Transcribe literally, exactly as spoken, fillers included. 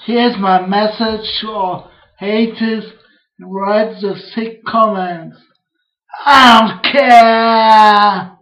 Here's my message to all haters and write the sick comments. I don't care.